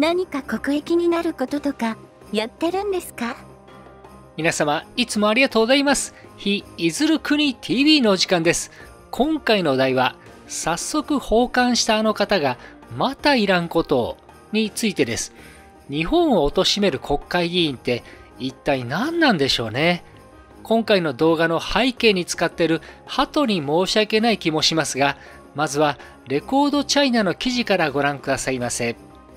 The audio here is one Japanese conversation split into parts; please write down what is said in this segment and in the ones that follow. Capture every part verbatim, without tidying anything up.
何か国益になることとかやってるんですか？ 皆様、いつもありがとうございます。非いずる国 ティーブイ のお時間です。今回のお題は、早速訪韓したあの方がまたいらんことをについてです。日本を貶める国会議員って一体何なんでしょうね。今回の動画の背景に使っている鳩に申し訳ない気もしますが、まずはレコードチャイナの記事からご覧くださいませ。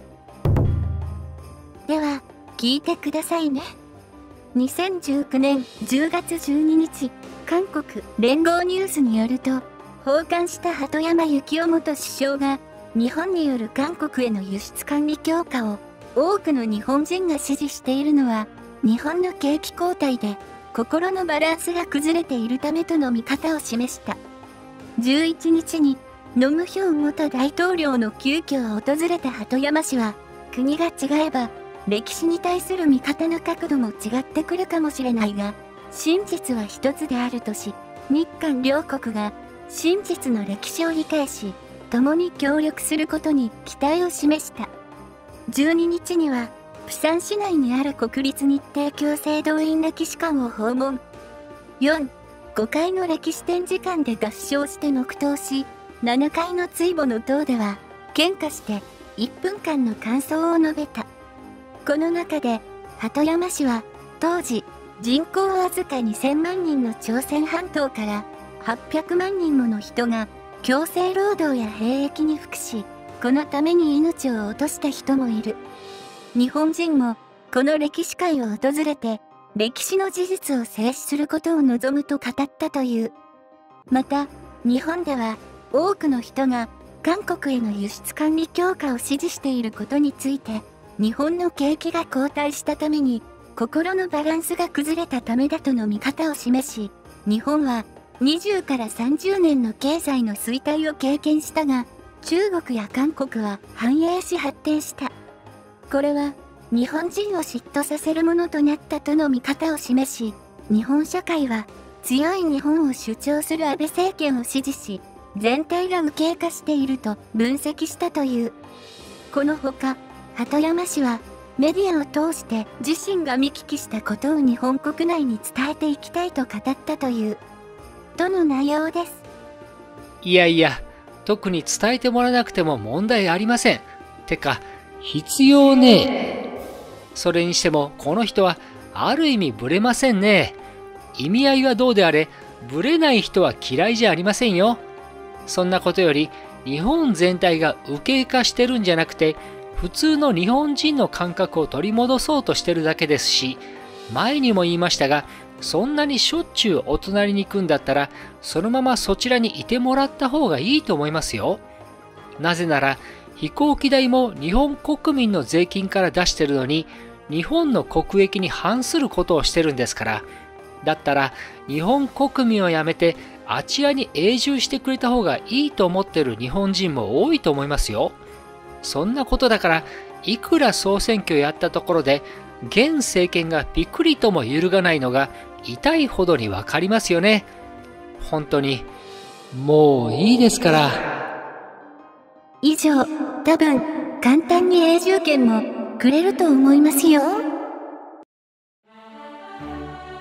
では、聞いてくださいね。にせんじゅうきゅうねんじゅうがつじゅうににち、韓国聯合ニュースによると、訪韓した鳩山幸夫元首相が、日本による韓国への輸出管理強化を多くの日本人が支持しているのは、日本の景気後退で心のバランスが崩れているためとの見方を示した。じゅういちにちに、ノムヒョン元大統領の急遽訪れた鳩山氏は、国が違えば、歴史に対する見方の角度も違ってくるかもしれないが、真実は一つであるとし、日韓両国が真実の歴史を理解し、共に協力することに期待を示した。じゅうににちには、釜山市内にある国立日程強制動員歴史館を訪問。よん、ごかいの歴史展示館で合唱して黙祷し、ななかいの追母の塔では、献花していっぷんかんの感想を述べた。この中で、鳩山氏は、当時、人口わずかにせんまんにんの朝鮮半島からはっぴゃくまんにんもの人が強制労働や兵役に服し、このために命を落とした人もいる。日本人も、この歴史会を訪れて、歴史の事実を静止することを望むと語ったという。また、日本では、多くの人が、韓国への輸出管理強化を支持していることについて、日本の景気が後退したために、心のバランスが崩れたためだとの見方を示し、日本はにじゅうからさんじゅうねんの経済の衰退を経験したが、中国や韓国は繁栄し発展した。これは日本人を嫉妬させるものとなったとの見方を示し、日本社会は強い日本を主張する安倍政権を支持し、全体が右傾化していると分析したという。このほか、鳩山氏はメディアを通して自身が見聞きしたことを日本国内に伝えていきたいと語ったという、との内容です。 いやいや、特に伝えてもらわなくても問題ありません。てか、必要ねえ。それにしても、この人はある意味ブレませんね。意味合いはどうであれ、ブレない人は嫌いじゃありませんよ。そんなことより、日本全体が右傾化してるんじゃなくて、普通の日本人の感覚を取り戻そうとしてるだけですし、前にも言いましたが、そんなにしょっちゅうお隣に行くんだったら、そのままそちらにいてもらった方がいいと思いますよ。なぜなら、飛行機代も日本国民の税金から出してるのに、日本の国益に反することをしてるんですから、だったら日本国民を辞めてあちらに永住してくれた方がいいと思ってる日本人も多いと思いますよ。そんなことだから、いくら総選挙やったところで、現政権がピクリとも揺るがないのが痛いほどにわかりますよね。本当に、もういいですから。 以上、多分、簡単に永住権もくれると思いますよ。